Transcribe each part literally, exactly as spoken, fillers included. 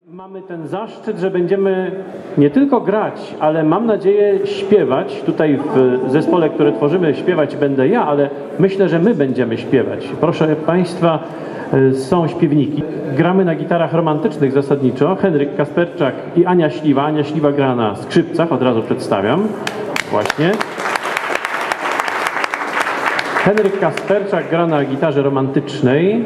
Mamy ten zaszczyt, że będziemy nie tylko grać, ale mam nadzieję śpiewać. Tutaj w zespole, które tworzymy, śpiewać będę ja, ale myślę, że my będziemy śpiewać. Proszę Państwa, są śpiewniki. Gramy na gitarach romantycznych zasadniczo. Henryk Kasperczak i Ania Śliwa. Ania Śliwa gra na skrzypcach, od razu przedstawiam. Właśnie. Henryk Kasperczak gra na gitarze romantycznej.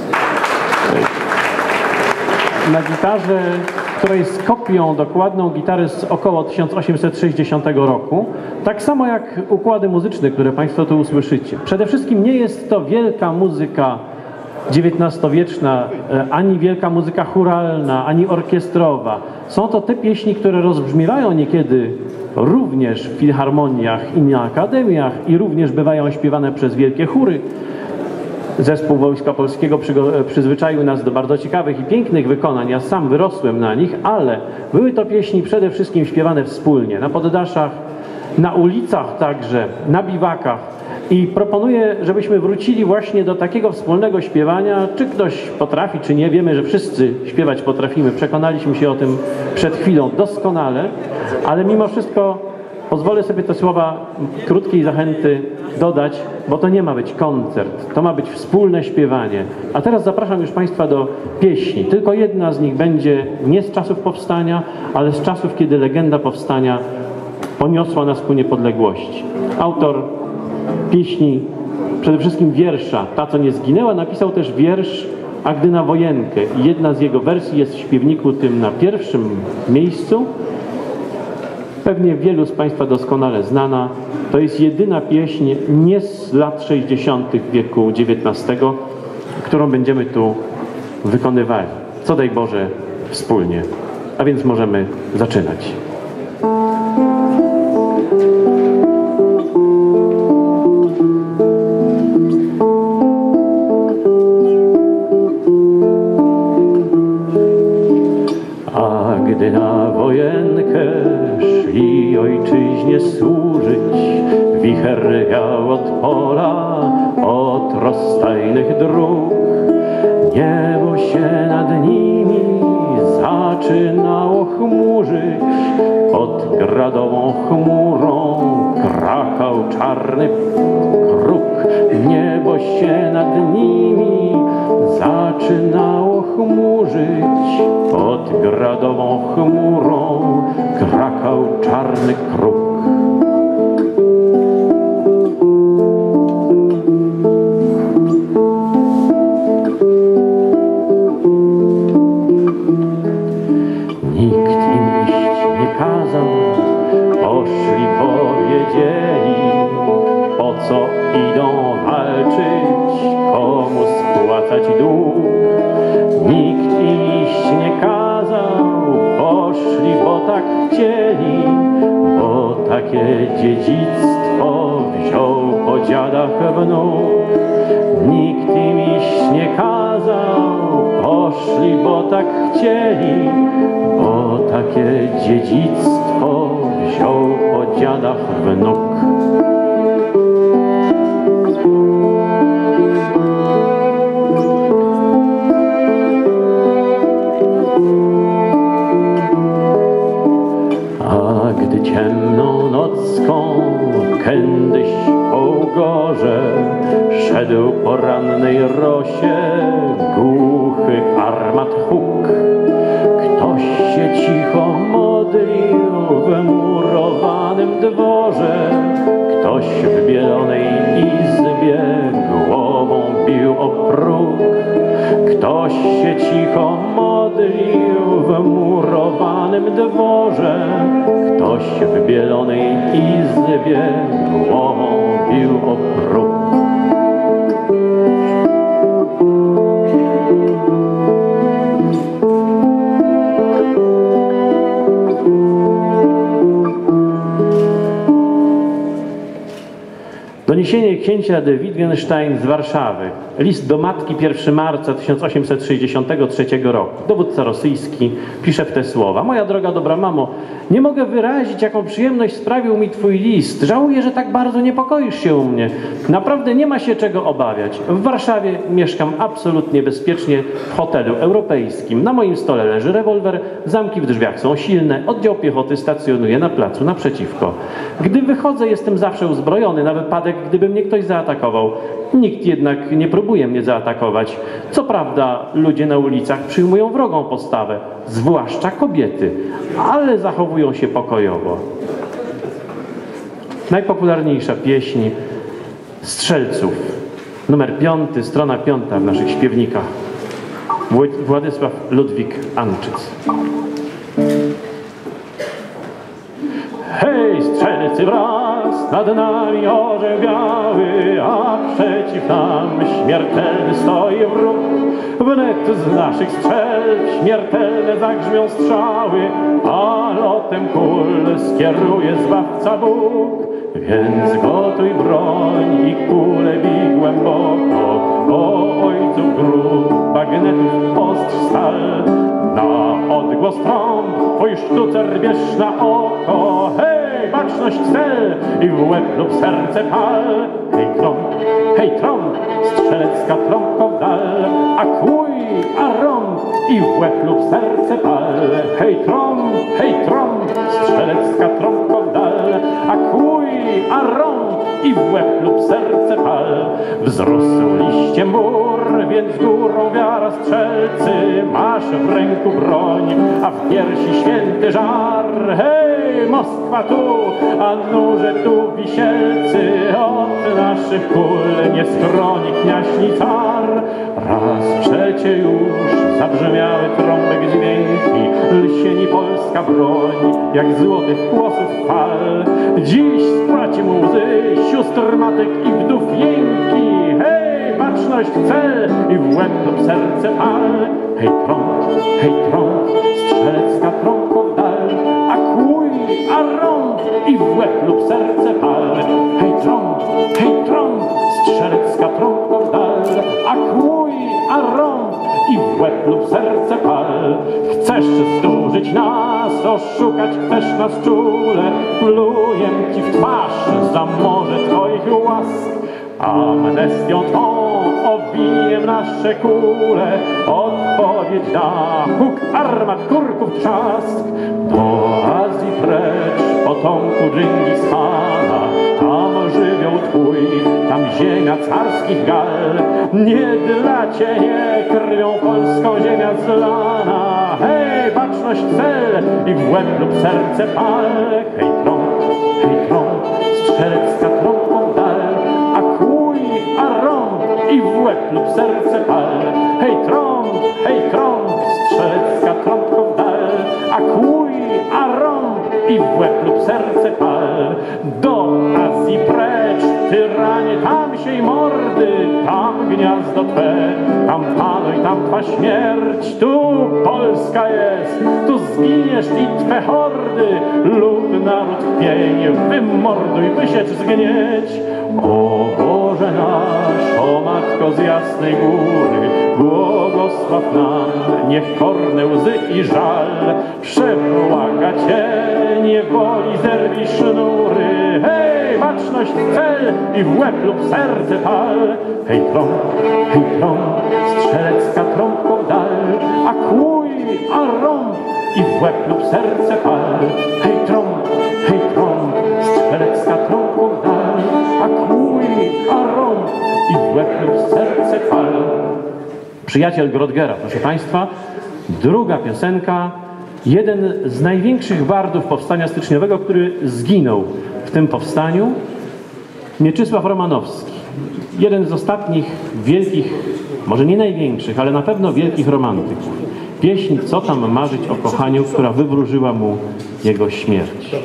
Na gitarze, która jest kopią dokładną gitary z około tysiąc osiemset sześćdziesiątego roku. Tak samo jak układy muzyczne, które Państwo tu usłyszycie. Przede wszystkim nie jest to wielka muzyka dziewiętnastowieczna, ani wielka muzyka chóralna, ani orkiestrowa. Są to te pieśni, które rozbrzmiewają niekiedy również w filharmoniach i na akademiach i również bywają śpiewane przez wielkie chóry. Zespół Wojska Polskiego przyzwyczaił nas do bardzo ciekawych i pięknych wykonań. Ja sam wyrosłem na nich, ale były to pieśni przede wszystkim śpiewane wspólnie, na poddaszach, na ulicach także, na biwakach. I proponuję, żebyśmy wrócili właśnie do takiego wspólnego śpiewania. Czy ktoś potrafi, czy nie, wiemy, że wszyscy śpiewać potrafimy. Przekonaliśmy się o tym przed chwilą doskonale, ale mimo wszystko pozwolę sobie te słowa krótkiej zachęty dodać, bo to nie ma być koncert, to ma być wspólne śpiewanie. A teraz zapraszam już Państwa do pieśni. Tylko jedna z nich będzie nie z czasów powstania, ale z czasów, kiedy legenda powstania poniosła nas ku niepodległości. Autor pieśni, przede wszystkim wiersza, Ta, co nie zginęła, napisał też wiersz A gdy na wojenkę. I jedna z jego wersji jest w śpiewniku tym na pierwszym miejscu. Pewnie wielu z Państwa doskonale znana. To jest jedyna pieśń nie z lat sześćdziesiątych wieku dziewiętnastego, którą będziemy tu wykonywali. Co daj Boże wspólnie. A więc możemy zaczynać. A gdy na wojenkę szli ojczyźnie służyć, wicher wiał od pola, od rozstajnych dróg. Niebo się nad nimi zaczynało chmurzyć, pod gradową chmurą krakał czarny kruk. Niebo się nad nimi zaczynało chmurzyć, pod gradową chmurą krakał czarny kruk. Nikt im iść nie kazał, poszli, bo wiedzieli, po co idą walczyć, komu spłacać dług. Nikt im iść nie kazał, poszli, bo tak chcieli, bo takie dziedzictwo wziął po dziadach wnuk. Nikt im iść nie kazał, poszli, bo tak chcieli, bo takie dziedzictwo wziął po dziadach wnuk. A gdy ciemną nocką kiedyś po ugorze szedł po rannej rosie głuchy armat huk. Ktoś się cicho modlił w murowanym dworze, ktoś w bielonej izbie głową bił o próg. Ktoś się cicho modlił w murowanym dworze, ktoś w bielonej izbie głową bił o próg. Doniesienie księcia de Wittgenstein z Warszawy. List do matki pierwszego marca tysiąc osiemset sześćdziesiątego trzeciego roku. Dowódca rosyjski pisze w te słowa. Moja droga, dobra mamo, nie mogę wyrazić, jaką przyjemność sprawił mi twój list. Żałuję, że tak bardzo niepokoisz się u mnie. Naprawdę nie ma się czego obawiać. W Warszawie mieszkam absolutnie bezpiecznie w hotelu europejskim. Na moim stole leży rewolwer, zamki w drzwiach są silne, oddział piechoty stacjonuje na placu naprzeciwko. Gdy wychodzę, jestem zawsze uzbrojony na wypadek, gdyby mnie ktoś zaatakował. Nikt jednak nie próbuje mnie zaatakować. Co prawda ludzie na ulicach przyjmują wrogą postawę, zwłaszcza kobiety, ale zachowują się pokojowo. Najpopularniejsza pieśń Strzelców. Numer piąty, strona piąta w naszych śpiewnikach. Władysław Ludwik Anczyc. Hej, strzelcy, wraz nad nami orzeł biały, a przeciw nam śmiertelny stoi wróg. Wnet z naszych strzelb śmiertelne zagrzmią strzały, a lotem kul skieruje Zbawca Bóg. Więc gotuj broń i kule bij głęboko, o ojców grób, bagnetów ostrz stal. Na odgłos trąb twój sztucer bierz na oko, hej, baczność cel i w łeb lub serce pal. Hej trąb, hej trąb, strzelecka trąbko w dal, a kłuj, a rąb i w łeb lub serce pal. Hej trąb, hej trąb, strzelecka trąbko w dal, a kłuj, a rąb i w łeb lub serce pal. Wzrósł liściem bór, więc górą wiara strzelcy, masz w ręku broń, a w piersi święty żar. Hej, Moskwa tu, a nurze tu wisielcy, od naszych kul nie schroni kniaź ni car. Raz przecie już zabrzmiały trąbek dźwięki, lsieni polska broń, jak złotych głosów fal. Dziś spłaci mu łzy sióstr, matek i wdów jęki, hej, baczność cel i w łeb lub serce pal. Hej trąb, hej trąb, strzelecka trąbko w dal, a kłuj, a rąb i w łeb lub serce pal. Hej trąb, hej trąb, strzelecka trąbko w dal, a kłuj, a rąb i w łeb lub serce pal. Chcesz zdłużyć nas, oszukać chcesz nas czule, pluję ci w twarz za morze twoich łask. Amnestią twą owijem nasze kule, odpowiedź da huk armat, kurków trzask. Do Azji precz, potomku Dżingis Khana, tam żywioł twój, tam ziemia carskich gal. Nie dla ciebie krwią polską ziemia zlana, hej, baczność cel i w łeb lub serce pal. Hej trąb, hej trąb, strzelecka trąbką dal, a kłuj, a rąb i w łeb lub serce pal. Hej trąb, hej trąb, strzelecka trąbką dal, a kłuj, a rąb i w łeb lub serce pal. Do Azji precz, tyranie, tam siej mordy, tam gniazdo twe, tam panuj, tam twa śmierć. Tu Polska jest, tu zginiesz i twe hordy, lud naród w pień, wymorduj, wysiecz, zgnieć. O Boże nasz, o Matko z jasnej góry, błogosław nam, niech korne łzy i żal. Przebłaga cię, niewoli zerwij sznury, hej, baczność cel i w łeb lub serce pal. Hej trąb, hej trąb, strzelecka trąbką dal, a kłuj, a rąb i w łeb lub serce pal. Hej trąb, hej trąb, strzelecka trąbką dal, a kłuj, a rąb i w łeb lub serce pal. Przyjaciel Grodgera, proszę Państwa, druga piosenka, jeden z największych bardów powstania styczniowego, który zginął w tym powstaniu, Mieczysław Romanowski. Jeden z ostatnich wielkich, może nie największych, ale na pewno wielkich romantyków. Pieśń Co tam marzyć o kochaniu, która wywróżyła mu jego śmierć.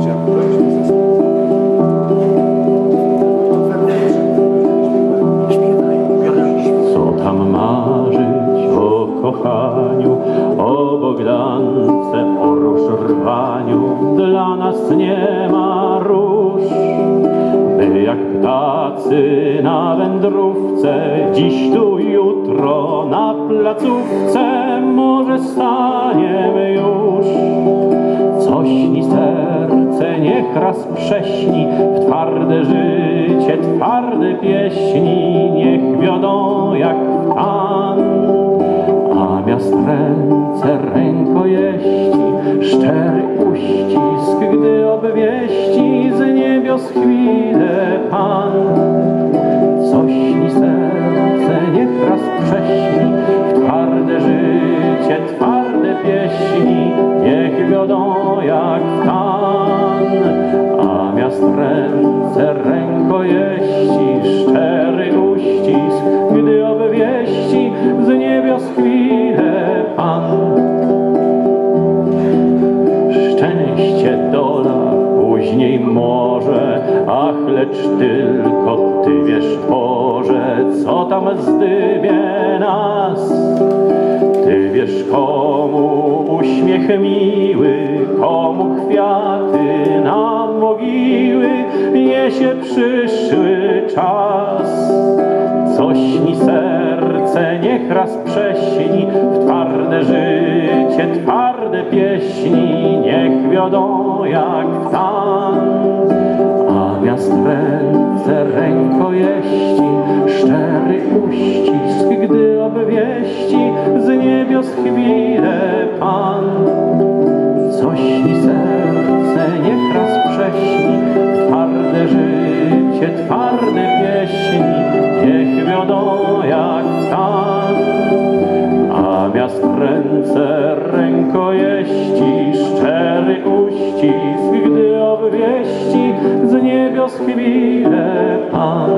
Co tam marzyć o kochaniu, o Bogdance, o różrwaniu. Dla nas nie ma róż, by jak tacy na wędrówce, dziś tu, jutro na placówce, może staniemy już. Coś mi serce niech raz prześni, w twarde życie, twarde pieśni, niech wiodą jak w tan. A miast ręce rękojeści, szczery uścisk, gdy obwieści z niebios chwilę Pan. Coś mi serce niech raz prześni, w twarde życie, twarde pieśni, niech wiodą jak w tan. A miast ręce rękojeści, szczery uścisk, gdy obwieści z niebios chwilę Pan. Szczęście dola później może, ach, lecz tylko Ty wiesz, Boże, co tam zdybie nas. Ty wiesz, komu uśmiech miły, komu kwiaty na mogiły niesie przyszły czas. Coś mi serce niech raz prześni, w twarde życie, twarde pieśni, niech wiodą jak w tan. A miast ręce rękojeści, szczery uścisk, gdy obwieści z niebios chwilę Pan. Coś mi serce niech raz prześni, w twarde życie, twarde pieśni, niech wiodą jak tan. A miast ręce rękojeści, szczery uścisk, gdy obwieści z niebios chwilę Pan.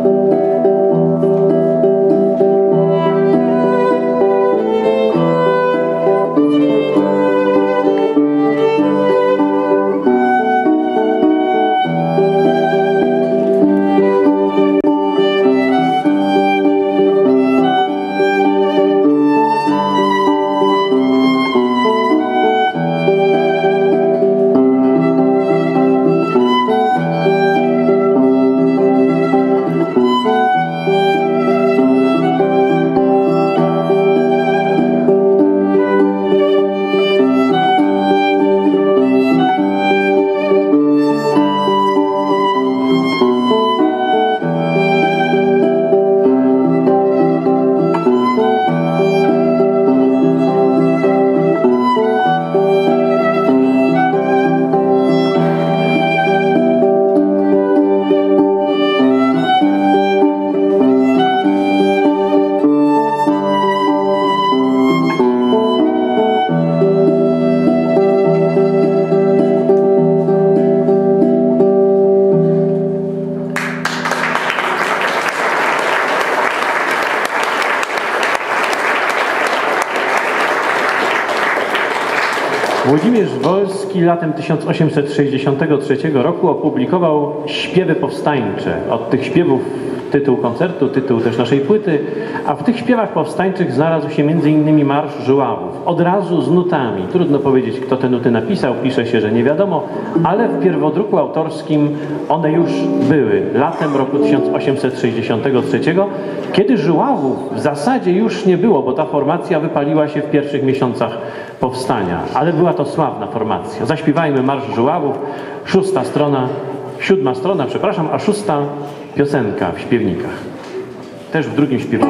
Włodzimierz Wolski latem tysiąc osiemset sześćdziesiątego trzeciego roku opublikował Śpiewy powstańcze. Od tych śpiewów tytuł koncertu, tytuł też naszej płyty, a w tych śpiewach powstańczych znalazł się między innymi Marsz Żuławów. Od razu z nutami. Trudno powiedzieć, kto te nuty napisał, pisze się, że nie wiadomo, ale w pierwodruku autorskim one już były latem roku tysiąc osiemset sześćdziesiątego trzeciego, kiedy Żuławów w zasadzie już nie było, bo ta formacja wypaliła się w pierwszych miesiącach powstania, ale była to sławna formacja. Zaśpiewajmy Marsz Żuławów, szósta strona, siódma strona, przepraszam, a szósta piosenka w śpiewnikach. Też w drugim śpiewniku.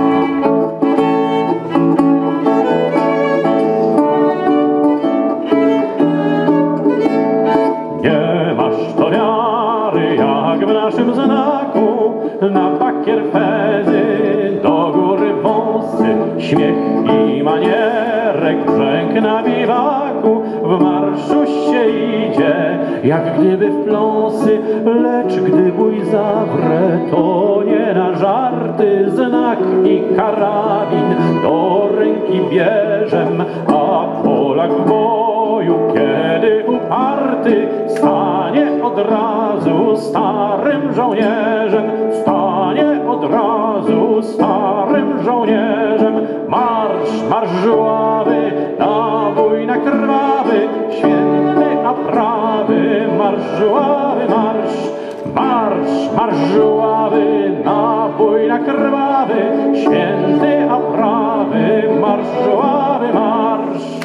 Nie masz to wiary jak w naszym znaku, na bakier fezy, do góry wąsy, śmiech i manierek, brzęk na biwaku, w marszu się idzie, jak gdyby w pląsy, lecz gdy bój zawrę, to nie na żarty, znak i karabin do ręki bierzem, a Polak w boju, kiedy uparty, stanie od razu starym żołnierzem, stanie od razu starym żołnierzem. Marsz, marsz żuławy, na bój na krwawy, święty a prawy, marsz żuławy, marsz, marsz, marsz żuławy, na bój na krwawy, święty a prawy, marsz żuławy, marsz.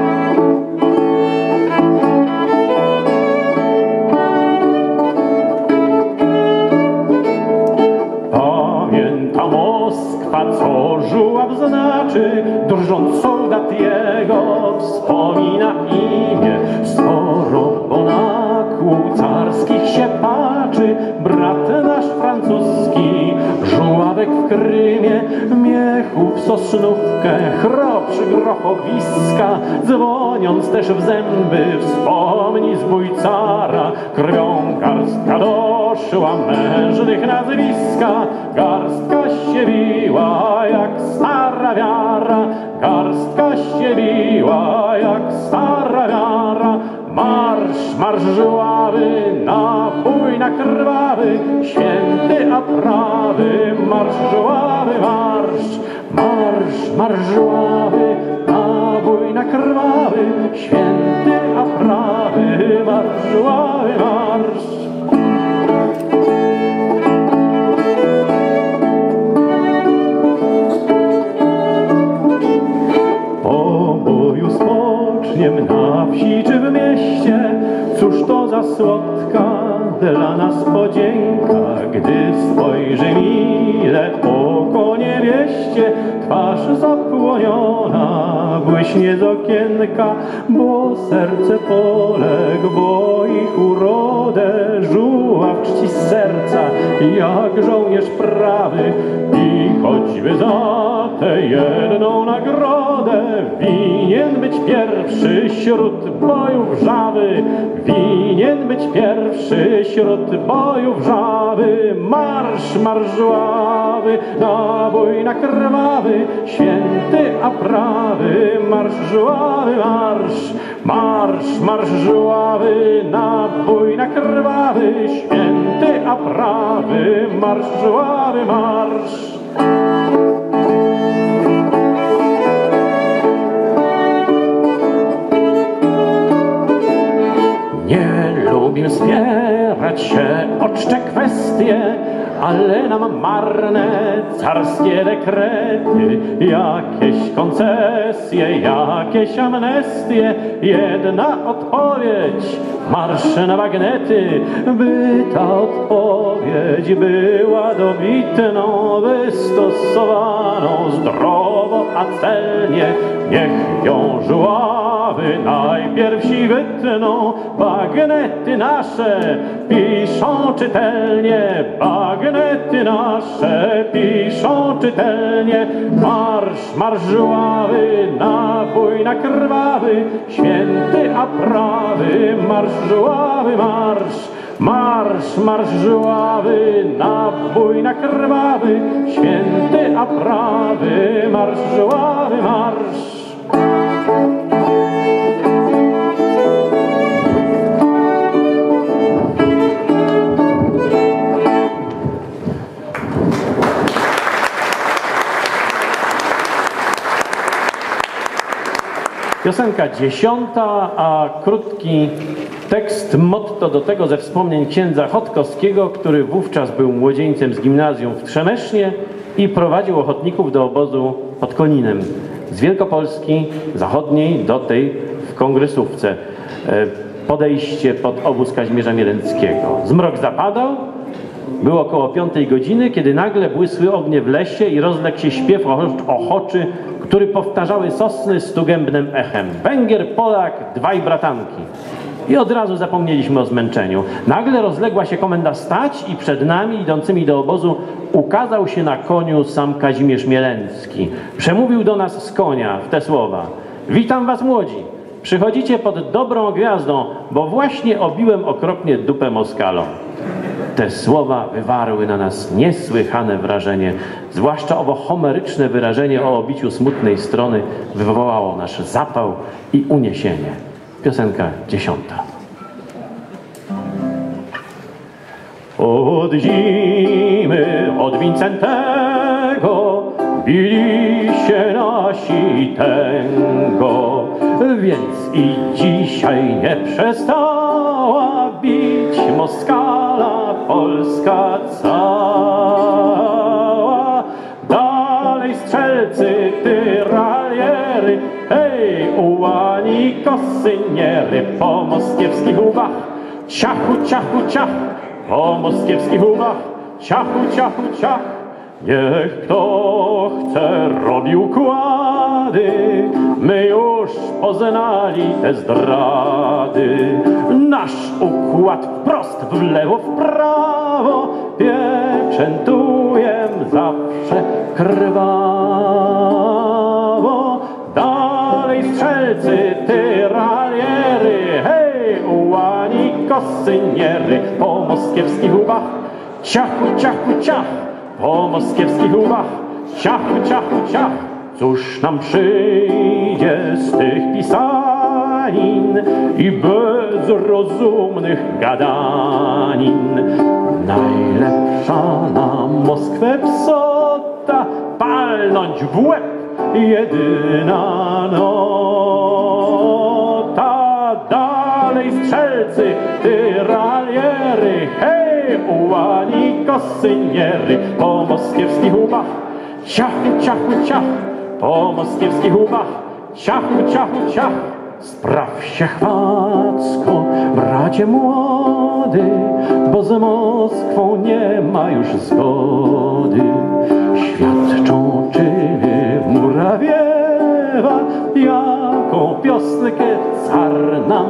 Pamięta Moskwa, co żuław znaczy, drżąc soldat jego wspomina imię. Skoro Bonakłu carskich się patrzy, brat nasz francuski, żuławek w Krymie, miechów sosnówkę, chropszy grochowiska, dzwoniąc też w zęby, wspomni zbój cara. Krwią garstka doszła mężnych nazwiska, garstka się biła jak stara wiara, garstka się biła jak stara wiara. Marsz, marsz żuławy, na bój na krwawy, święty a prawy, marsz żuławy, marsz. Marsz, marsz żuławy, na bój na krwawy, święty a prawy, marsz żuławy, marsz. Po boju spoczniem na wsi czy w mieście, cóż to za słodka dla nas podzięka, gdy spojrzy mile oko niewieście, twarz zapłoniona błyśnie z okienka, bo serce poległ, bo ich urodę żuław czci z serca, jak żołnierz prawy. I choćby za tę jedną nagrodę winien być pierwszy wśród bojów wrzawy, winien być pierwszy wśród bojów wrzawy. Marsz, marsz żuławy, na bój na krwawy, święty a prawy, marsz żuławy, marsz. Marsz, marsz żuławy, na bój na krwawy, święty a prawy, marsz żuławy, marsz. Nie lubim spierać się o czcze kwestie, ale nam marne carskie dekrety, jakieś koncesje, jakieś amnestie. Jedna odpowiedź, marsz na bagnety, by ta odpowiedź była dobitną, wystosowaną zdrowo a celnie. Niech ją żuławy najpierwsi wytną, bagnety nasze piszą czytelnie, bagnety nasze piszą czytelnie. Marsz, marsz żuławy, na bój na krwawy, święty a prawy, marsz żuławy, marsz. Marsz, marsz żuławy, na bój na krwawy, święty a prawy, marsz żuławy, marsz. Piosenka dziesiąta, a krótki tekst, motto do tego ze wspomnień księdza Chodkowskiego, który wówczas był młodzieńcem z gimnazjum w Trzemesznie i prowadził ochotników do obozu pod Koninem z Wielkopolski zachodniej do tej w Kongresówce. Podejście pod obóz Kazimierza Mielenckiego. Zmrok zapadał, było około piątej godziny, kiedy nagle błysły ognie w lesie i rozległ się śpiew ochoczy, który powtarzały sosny stugębnym echem. Węgier, Polak, dwaj bratanki. I od razu zapomnieliśmy o zmęczeniu. Nagle rozległa się komenda stać i przed nami, idącymi do obozu, ukazał się na koniu sam Kazimierz Mielencki. Przemówił do nas z konia w te słowa. Witam was, młodzi. Przychodzicie pod dobrą gwiazdą, bo właśnie obiłem okropnie dupę Moskalom. Te słowa wywarły na nas niesłychane wrażenie. Zwłaszcza owo homeryczne wyrażenie o obiciu smutnej strony wywołało nasz zapał i uniesienie. Piosenka dziesiąta. Od zimy, od Wincentego bili się nasi tęgo, więc i dzisiaj nie przestała bić Moskala Polska cała. Dalej strzelcy, tyraliery, hej, ułani kosyniery, po moskiewskich łbach, ciachu, ciachu, ciach, po moskiewskich łbach, ciachu, ciachu, ciach. Niech kto chce robi układy, my już poznali te zdrady. Nasz układ wprost, w lewo, w prawo, pieczętujem zawsze krwawo. Dalej strzelcy, tyraliery, hej, ułani kosyniery, po moskiewskich łbach, ciachu, ciachu, ciach, po moskiewskich łbach, ciachu, ciachu, ciach. Cóż nam przyjdzie z tych pisanin i bezrozumnych gadanin? Najlepsza na Moskwę psota, palnąć w łeb jedyna nota. Dalej strzelcy, tyraliery, hej, ułani kosyniery, po moskiewskich łbach, ciachu, ciachu, ciach, po moskiewskich łbach, ciachu, ciachu, ciach. Spraw się chwacko, bracie młody, bo z Moskwą nie ma już zgody. Świadczą czyny Murawiewa, jaką piosenkę car nam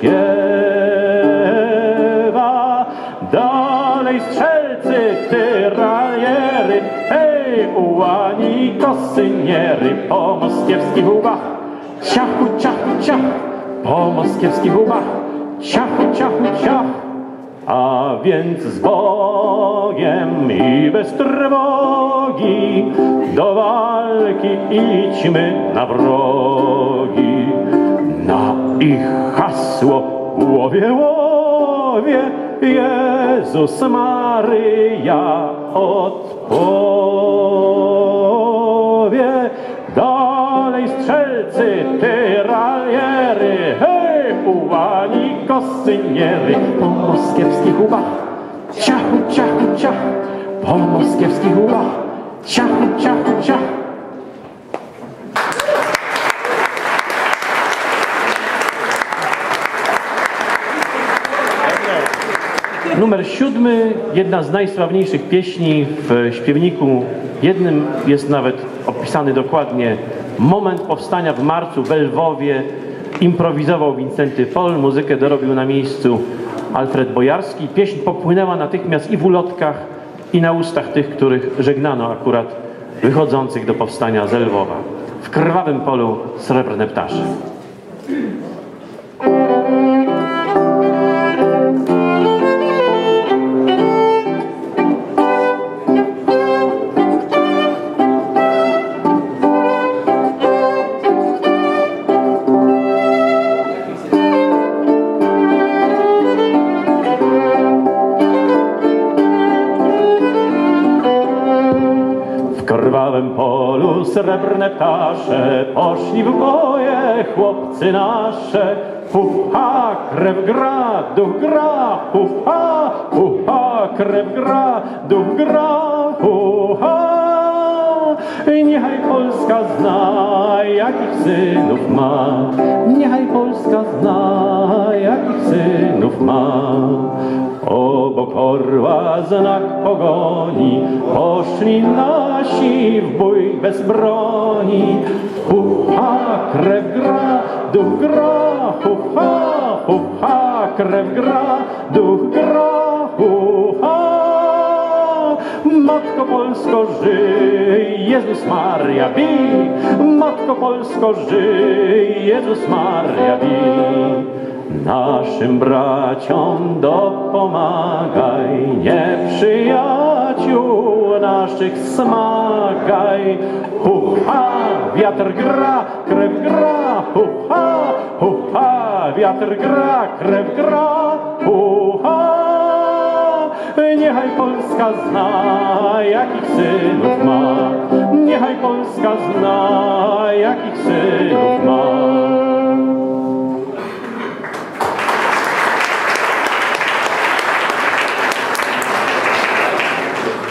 śpiewa. Dalej strzelcy, tyraliery, hej, ułani kosyniery, po moskiewskich łbach, ciachu, ciachu, ciach, po moskiewskich łbach, ciachu, ciachu, ciach. A więc z Bogiem i bez trwogi do walki idźmy na wrogi. Na ich hasło łowie, łowie, Jezus Maryja odpowie. Dalej strzelcy, tyraliery, hej, ułani kosyniery, po moskiewskich łbach, ciachu, ciachu, ciach, po moskiewskich łbach, ciachu, ciachu, ciach. Numer siódmy, jedna z najsławniejszych pieśni w śpiewniku. Jednym jest nawet opisany dokładnie moment powstania w marcu w Lwowie. Improwizował Wincenty Pol, muzykę dorobił na miejscu Alfred Bojarski. Pieśń popłynęła natychmiast i w ulotkach, i na ustach tych, których żegnano akurat wychodzących do powstania z Lwowa. W krwawym polu srebrne ptasze. W krwawym polu srebrne ptasze poszli w boje chłopcy nasze. Hu-ha, krew gra, duch gra, hu-ha, hu-ha, krew gra, duch gra, hu-ha. Niechaj Polska zna, jakich synów ma, niechaj Polska zna, jakich synów ma. Obok orła znak pogoni, poszli nasi w bój bez broni. Hu-ha, krew gra, duch gra, hu-ha, hu-ha, krew gra, duch gra, hu-ha. Matko Polsko, żyj, Jezus Maria, bij! Matko Polsko, żyj, Jezus Maria, bij! Naszym braciom dopomagaj, nieprzyjaciół naszych smagaj. Hu-ha, wiatr gra, krew gra, hu-ha, hu-ha, wiatr gra, krew gra, hu-ha. Niechaj Polska zna, jakich synów ma, niechaj Polska zna, jakich synów ma.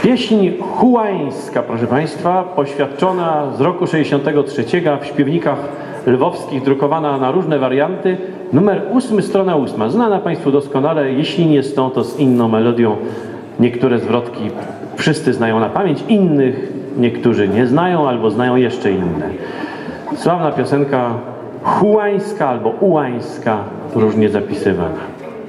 Pieśń hułańska, proszę Państwa, poświadczona z roku sześćdziesiątego trzeciego, w śpiewnikach lwowskich, drukowana na różne warianty, numer ósmy, strona ósma. Znana Państwu doskonale, jeśli nie z tą, to z inną melodią. Niektóre zwrotki wszyscy znają na pamięć, innych niektórzy nie znają albo znają jeszcze inne. Sławna piosenka hułańska albo ułańska, różnie zapisywana.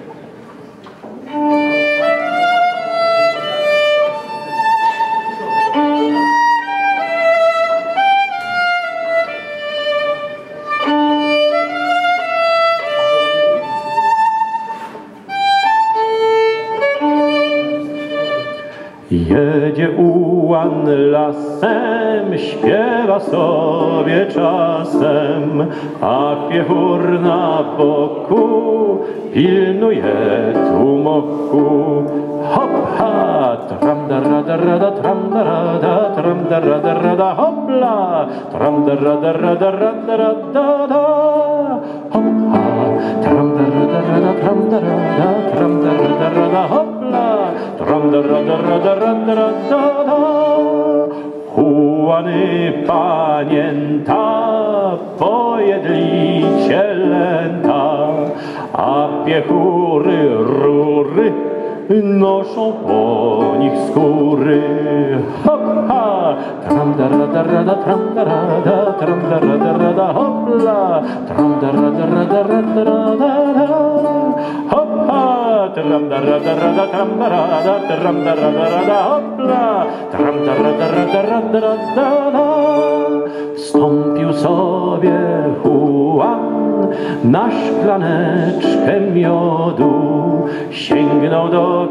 Jedzie ułan lasem, śpiewa sobie czasem, a piechur na boku pilnuje tłumoku. Hop, ha, tram da rada rada, tram da rada, tram da rada rada, hopla, tram da rada rada rada rada da. Hop, ha, tram da rada rada, tram da rada, tram da rada rada, hopla, tram da rada rada rada rada da. Hułany panięta, pojedlicie lęta, a piechury rury noszą po nich skóry. Hop, ha, tram da rada rada, tram da rada, tram da rada rada, hopla, tram da rada rada rada rada. Hop, ha, tram da rada rada, tram da rada, tram da rada rada, hopla, tram da rada rada rada rada. Wstąpił sobie Hułan na szklaneczkę miodu, sięgnął do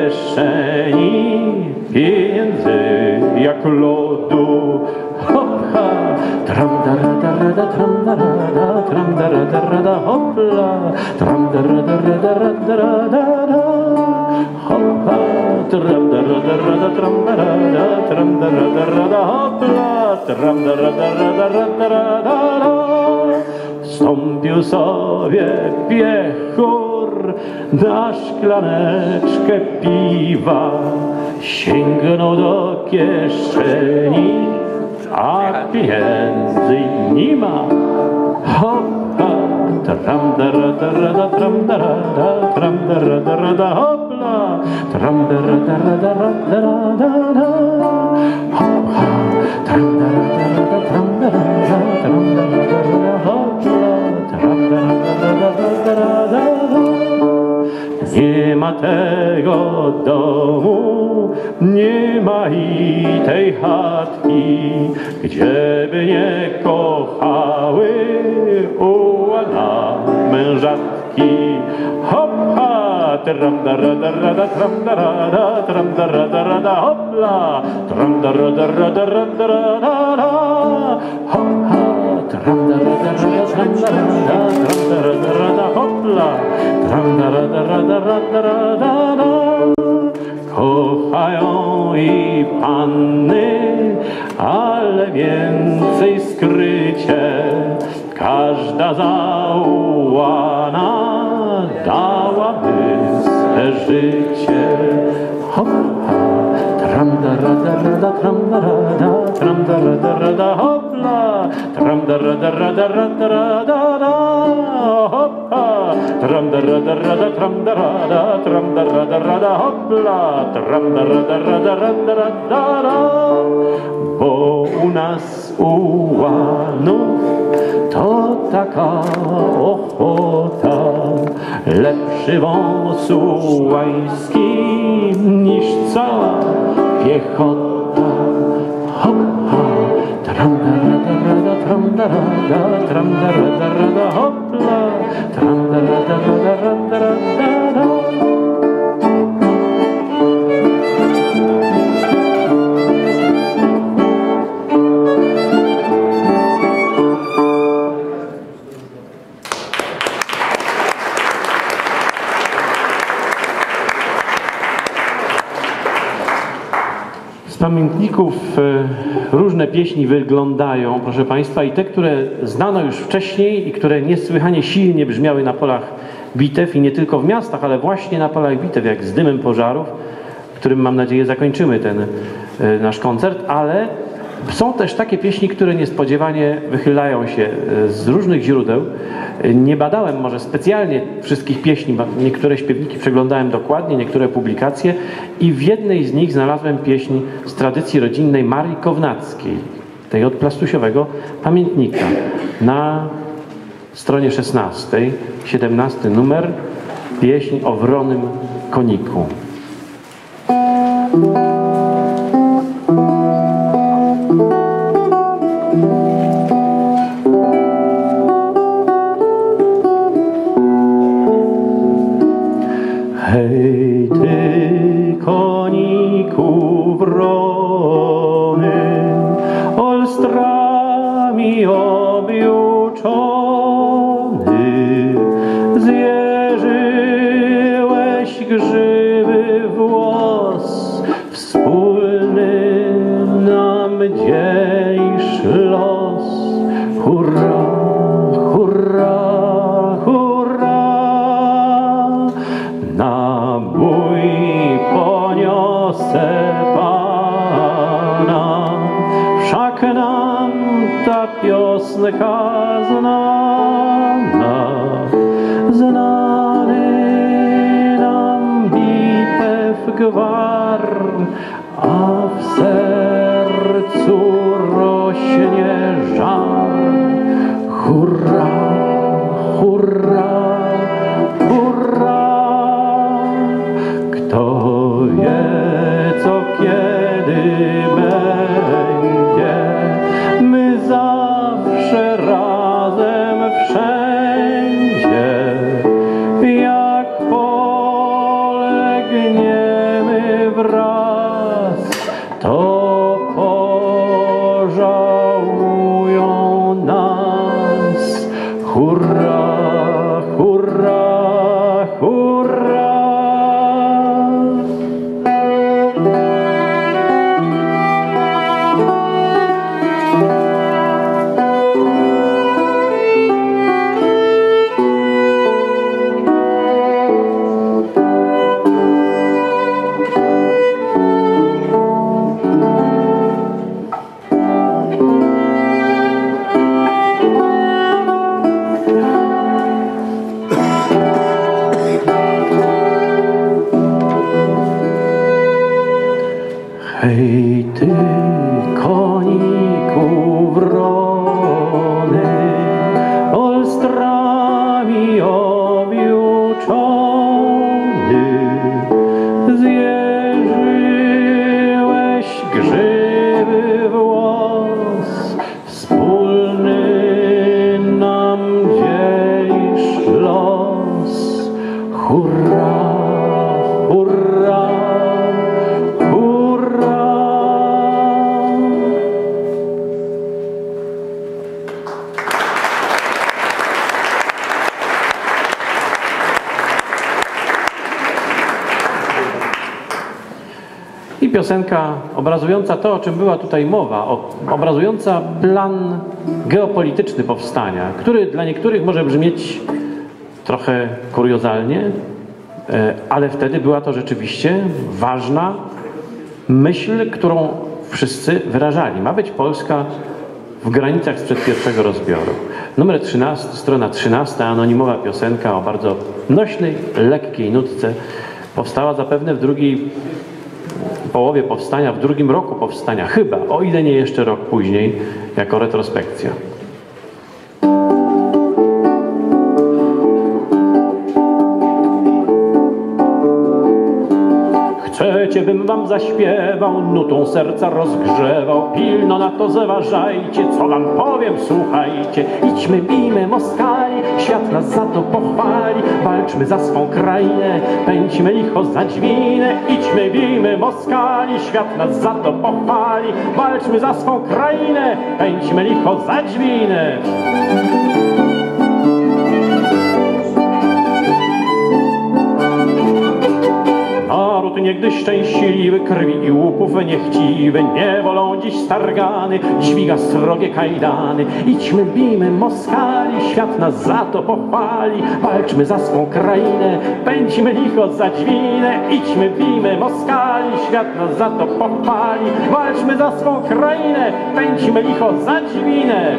kieszeni pieniędzy jak lodu. Hop, ha, tram da rada rada, tram da rada, tram da rada rada, hopla, tram da rada rada rada rada. Hop, ha, tram da rada rada, tram da rada, tram da rada rada, hopla, tram da rada rada rada rada. Wstąpił sobie piechur na szklaneczkę piwa, sięgnął do kieszeni, a pieniędzy nie ma. Hop, ha, tram da rada rada, tram da rada, tram da rada rada, hopla, tram da rada rada rada rada. Hop, ha, tram da rada rada, tram da rada, tram da rada rada, hopla, tram da rada rada rada rada. Nie ma tego domu, nie ma i tej chatki, gdzieby nie kochały ułana mężatki. Hop, ha, tram da rada rada, tram da rada, tram da rada rada, hopla, tram da rada rada rada rada. Hop, ha, tram da rada rada, tram da rada, tram da rada rada, hopla, tram da rada rada rada rada. Kochają i panny, ale więcej skrycie, każda zaułana dałaby swe życie. Hop, ha, tram da rada rada, tram da rada, tram da rada rada, hopla, tram da rada rada rada rada. Hop, ha, tram da rada rada, tram da rada, tram da rada rada, hopla, tram da rada rada rada rada. Bo u nas ułanów to taka ochota, lepszy wąs ułański niż cała piechota. Hop, ha, tram da rada rada, tram da rada, tram da rada rada, hopla, tram da rada rada rada rada. Z pamiętników różne pieśni wyglądają, proszę Państwa, i te, które znano już wcześniej i które niesłychanie silnie brzmiały na polach bitew i nie tylko w miastach, ale właśnie na polach bitew, jak z dymem pożarów, którym mam nadzieję zakończymy ten nasz koncert, ale są też takie pieśni, które niespodziewanie wychylają się z różnych źródeł. Nie badałem może specjalnie wszystkich pieśni, bo niektóre śpiewniki przeglądałem dokładnie, niektóre publikacje i w jednej z nich znalazłem pieśń z tradycji rodzinnej Marii Kownackiej, tej od plastusiowego pamiętnika. Na stronie szesnastej, siedemnasty numer, pieśń o wronym koniku. Hej ty, koniku wrony, olstrami objuczony, zjeżyłeś grzywy włos, wspólny nam dziejsz los. Hurra, hurra, na bój poniosę Pana, wszak nam ta piosenka znana, znany nam bitew gwar, a w sercu rośnie żar. Hurra, hurra, kto wie, co kiedy będzie, my zawsze razem wszędzie. Jak polegniemy wraz, to pożałują nas. Hurra, hurra, hurra. Hej ty, koniku wrony, olstrami objuczony, zjeżyłeś grzywy włos, wspólny nam dziejsz los. Hurra, hurra, i piosenka obrazująca to, o czym była tutaj mowa, obrazująca plan geopolityczny powstania, który dla niektórych może brzmieć trochę kuriozalnie, ale wtedy była to rzeczywiście ważna myśl, którą wszyscy wyrażali. Ma być Polska w granicach sprzed pierwszego rozbioru. Numer trzynasty, strona trzynasta, anonimowa piosenka o bardzo nośnej, lekkiej nutce. Powstała zapewne w drugiej połowie powstania, w drugim roku powstania, chyba, o ile nie jeszcze rok później, jako retrospekcja. Chcecie, bym wam zaśpiewał, nutą serca rozgrzewał, pilno na to zważajcie, co wam powiem, słuchajcie. Idźmy, bijmy Moskali, świat nas za to pochwali, walczmy za swą krainę, pędźmy licho za dźwinę. Idźmy, bijmy Moskali, świat nas za to pochwali, walczmy za swą krainę, pędźmy licho za dźwinę. niegdyś szczęśliwy, krwi i łupów niechciwy, niewolą dziś stargany, dźwiga srogie kajdany. Idźmy, bijmy Moskali, świat nas za to pochwali. Walczmy za swą krainę, pędzimy licho za dźwinę. Idźmy, bijmy Moskali, świat nas za to pochwali. Walczmy za swą krainę, pędzimy licho za dźwinę.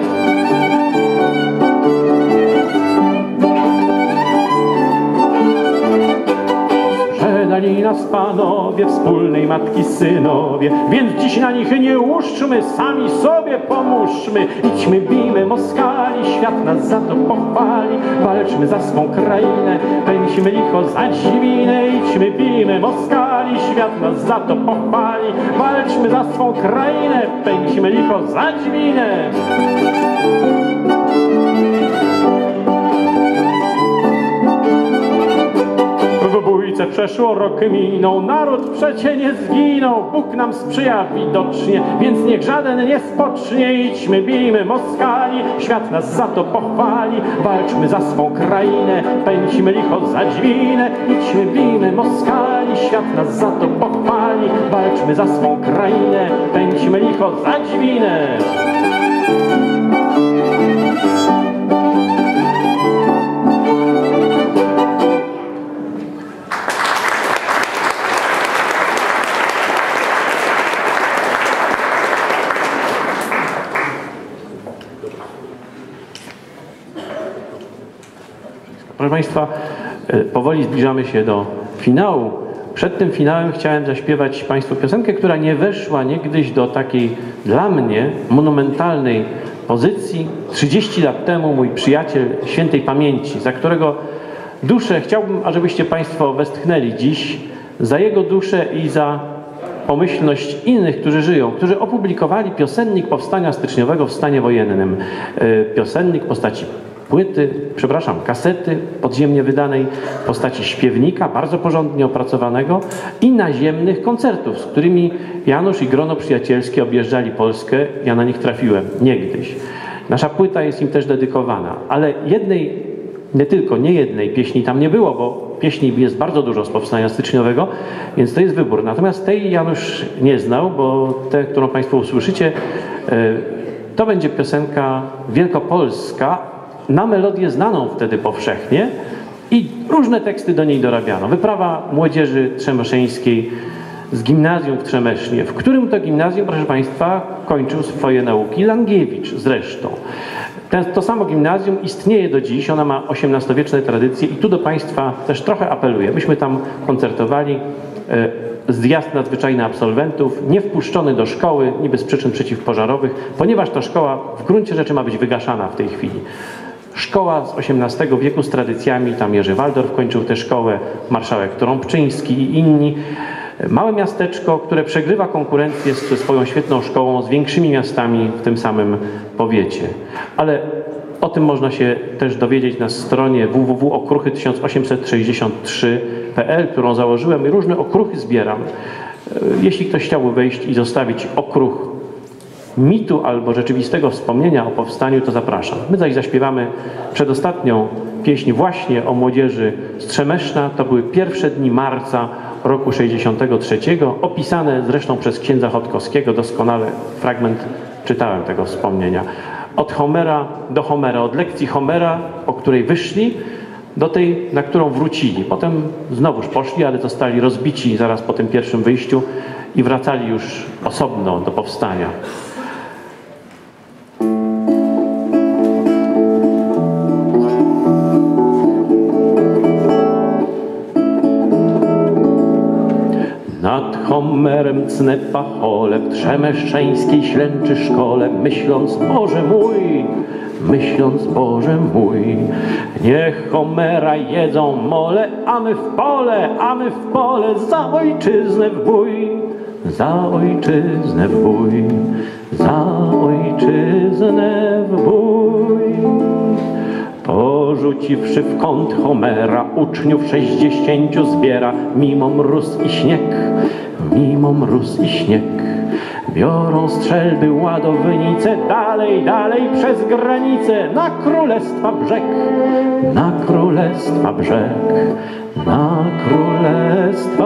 Sprzedali nas panowie, wspólnej matki synowie, więc dziś na nich nie łuszczmy, sami sobie pomóżmy. Idźmy, bijmy Moskali, świat nas za to pochwali. Walczmy za swą krainę, pędzimy licho za dźwinę. Idźmy, bijmy Moskali, świat nas za to pochwali. Walczmy za swą krainę, pędzimy licho za dźwinę. W bójce przeszło rok minął, naród przecie nie zginął. Bóg nam sprzyja widocznie, więc niech żaden nie spocznie. Idźmy, bijmy Moskali, świat nas za to pochwali. Walczmy za swą krainę, pędzimy licho za dźwinę. Idźmy, bijmy Moskali, świat nas za to pochwali. Walczmy za swą krainę, pędzimy licho za dźwinę. Proszę Państwa, powoli zbliżamy się do finału. Przed tym finałem chciałem zaśpiewać Państwu piosenkę, która nie weszła niegdyś do takiej dla mnie monumentalnej pozycji. trzydzieści lat temu mój przyjaciel świętej pamięci, za którego duszę chciałbym, ażebyście Państwo westchnęli dziś, za jego duszę i za pomyślność innych, którzy żyją, którzy opublikowali piosennik powstania styczniowego w stanie wojennym. Piosennik w postaci płyty, przepraszam, kasety podziemnie wydanej w postaci śpiewnika, bardzo porządnie opracowanego i naziemnych koncertów, z którymi Janusz i grono przyjacielskie objeżdżali Polskę. Ja na nich trafiłem niegdyś. Nasza płyta jest im też dedykowana, ale jednej, nie tylko, nie jednej pieśni tam nie było, bo pieśni jest bardzo dużo z powstania styczniowego, więc to jest wybór. Natomiast tej Janusz nie znał, bo tę, którą Państwo usłyszycie, to będzie piosenka wielkopolska, na melodię znaną wtedy powszechnie i różne teksty do niej dorabiano. Wyprawa młodzieży trzemeszeńskiej z gimnazjum w Trzemesznie, w którym to gimnazjum, proszę Państwa, kończył swoje nauki Langiewicz zresztą. Ten, to samo gimnazjum istnieje do dziś, ona ma osiemnastowieczne tradycje i tu do Państwa też trochę apeluję. Myśmy tam koncertowali, e, zjazd nadzwyczajny absolwentów, nie wpuszczony do szkoły, niby z przyczyn przeciwpożarowych, ponieważ ta szkoła w gruncie rzeczy ma być wygaszana w tej chwili. Szkoła z osiemnastego wieku z tradycjami, tam Jerzy Waldorf kończył tę szkołę, marszałek Trąbczyński i inni. Małe miasteczko, które przegrywa konkurencję ze swoją świetną szkołą z większymi miastami w tym samym powiecie. Ale o tym można się też dowiedzieć na stronie w w w kropka okruchy tysiąc osiemset sześćdziesiąt trzy kropka p l, którą założyłem i różne okruchy zbieram. Jeśli ktoś chciałby wejść i zostawić okruch mitu albo rzeczywistego wspomnienia o powstaniu, to zapraszam. My zaś zaśpiewamy przedostatnią pieśń właśnie o młodzieży z Trzemeszna. To były pierwsze dni marca roku sześćdziesiątego trzeciego, opisane zresztą przez księdza Chodkowskiego, doskonale fragment czytałem tego wspomnienia. Od Homera do Homera, od lekcji Homera, po której wyszli, do tej, na którą wrócili. Potem znowuż poszli, ale zostali rozbici zaraz po tym pierwszym wyjściu i wracali już osobno do powstania. Nad Homerem cnę pachole, w trzemeszczeńskiej ślęczy szkole, myśląc, Boże mój, myśląc, Boże mój, niech Homera jedzą mole, a my w pole, a my w pole, za ojczyznę w bój, za ojczyznę w bój, za ojczyznę w bój. Porzuciwszy w kąt Homera, uczniów sześćdziesięciu zbiera, mimo mróz i śnieg, mimo mróz i śnieg. Biorą strzelby ładownice, dalej, dalej przez granicę, na królestwa brzeg, na królestwa brzeg, na królestwa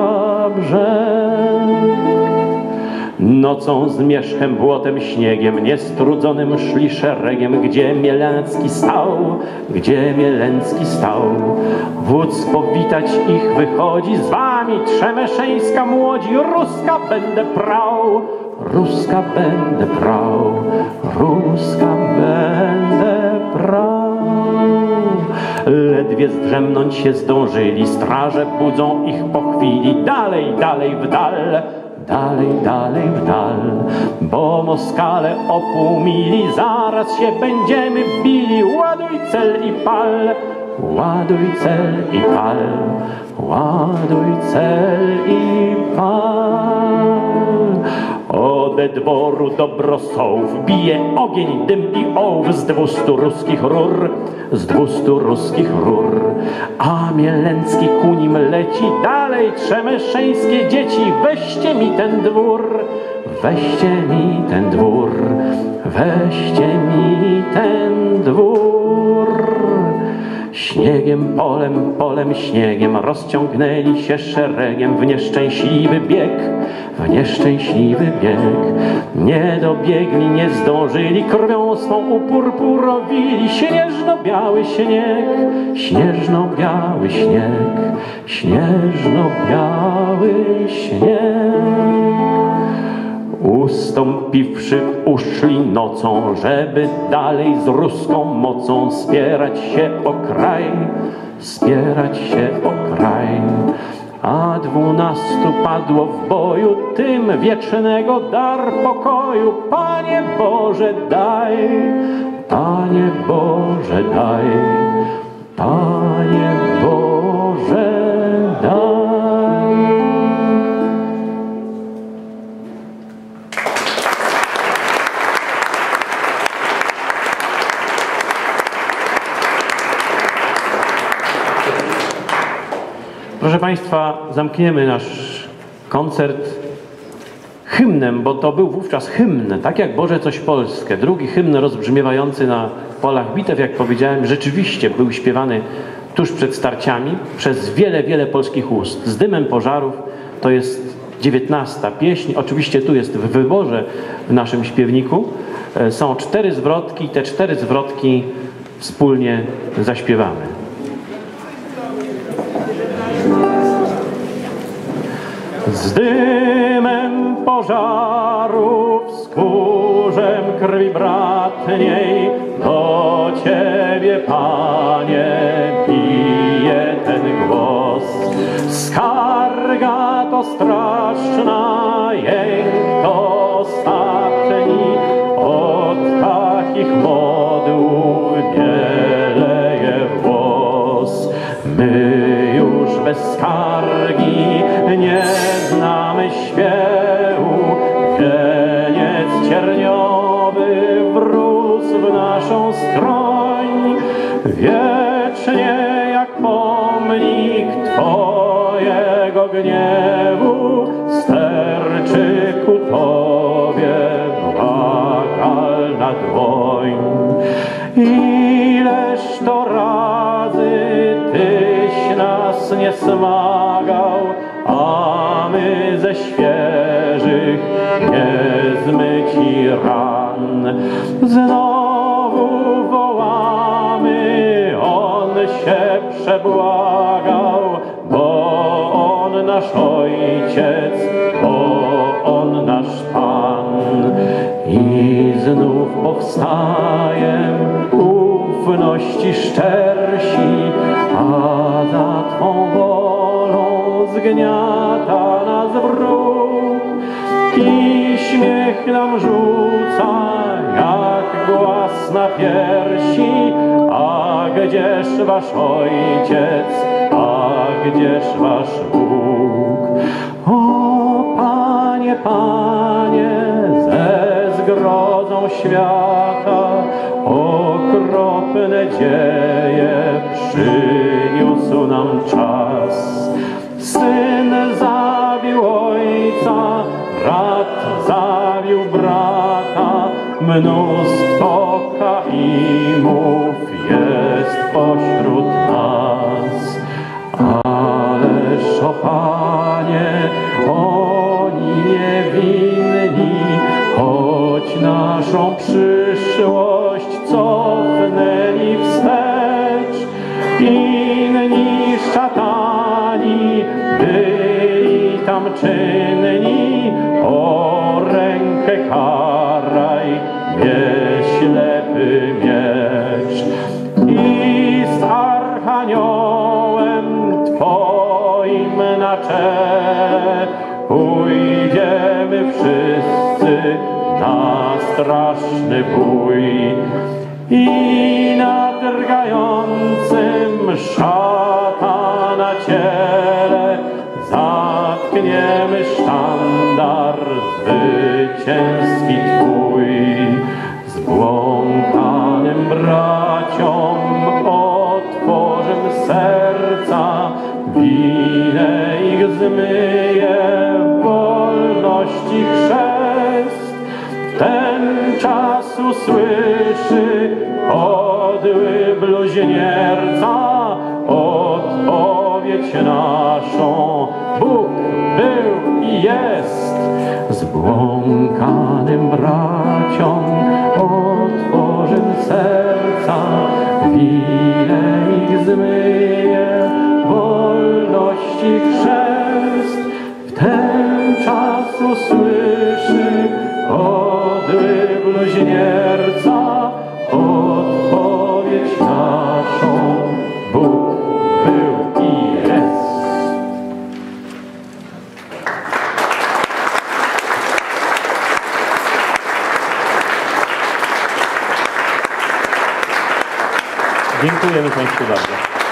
brzeg. Nocą z zmierzchem, błotem, śniegiem, niestrudzonym szli szeregiem, gdzie Mielecki stał, gdzie Mielecki stał. Wódz powitać ich wychodzi, z wami trzemeszeńska młodzi, Ruska będę prał, Ruska będę prał, Ruska będę prał. Ledwie zdrzemnąć się zdążyli, straże budzą ich po chwili, dalej, dalej w dal, dalej, dalej w dal, bo Moskale o pół mili, zaraz się będziemy bili, ładuj cel i pal, ładuj cel i pal, ładuj cel i pal. Ode dworu do Brosołów bije ogień, dym i ołów z dwustu ruskich rur, z dwustu ruskich rur. A Mielecki ku nim leci, dalej trzemeszeńskie dzieci, weźcie mi ten dwór, weźcie mi ten dwór, weźcie mi ten dwór. Śniegiem, polem, polem, śniegiem rozciągnęli się szeregiem w nieszczęśliwy bieg, w nieszczęśliwy bieg. Nie dobiegli, nie zdążyli, krwią swą upurpurowili śnieżno-biały śnieg, śnieżno-biały śnieg, śnieżno-biały śnieg. Ustąpiwszy, uszli nocą, żeby dalej z ruską mocą spierać się o kraj, spierać się o kraj. A dwunastu padło w boju, tym wiecznego dar pokoju. Panie Boże daj, Panie Boże daj, Panie Boże daj. Proszę Państwa, zamkniemy nasz koncert hymnem, bo to był wówczas hymn, tak jak Boże coś Polskę. Drugi hymn rozbrzmiewający na polach bitew, jak powiedziałem, rzeczywiście był śpiewany tuż przed starciami przez wiele, wiele polskich ust. Z dymem pożarów to jest dziewiętnasta pieśń. Oczywiście tu jest w wyborze w naszym śpiewniku. Są cztery zwrotki i te cztery zwrotki wspólnie zaśpiewamy. Z dymem pożarów, z kurzem krwi bratniej, do Ciebie, Panie, bije ten głos. Skarga to straszna, jęk to ostatni, od takich modłów bieleje włos. My już bez skargi nie znamy śpiewu, wieniec cierniowy wrósł w naszą stroń. Wiecznie jak pomnik Twojego gniewu sterczy ku Tobie błagalna dłoń. Ileż to razy Tyś nas nie smagał, a my ze świeżych nie zmyci ran. Znowu wołamy, On się przebłagał, bo On nasz Ojciec, bo On nasz Pan. I znów powstajem ufności szczersi, a za Twą wolą zgniata nas wróg. I śmiech nam rzuca jak głaz na piersi, a gdzież Wasz Ojciec, a gdzież Wasz Bóg? O Panie, Panie, ze zgrozą świata okropne dzieje przyniósł nam czas. Syn zabił ojca, brat zabił brata, mnóstwo Kaimów jest pośród nas. Ależ, o Panie, czynni, o rękę karaj mnie ślepy miecz. I z Archaniołem Twoim na czele pójdziemy wszyscy na straszny bój. I na drgającym szatana ciele zatkniemy sztandar zwycięski Twój. Zbłąkanym braciom otworzę serca, winę ich zmyje, wolności chrzest. W ten czas usłyszy podły bluźnierca odpowiedź naszą: Bóg był i jest. Zbłąkanym braciom otworzę serca, winę ich zmyje, wolności chrzest. W ten czas usłyszy podły bluźnierca odpowiedź naszą: Bóg był i jest. Dziękujemy Państwu bardzo.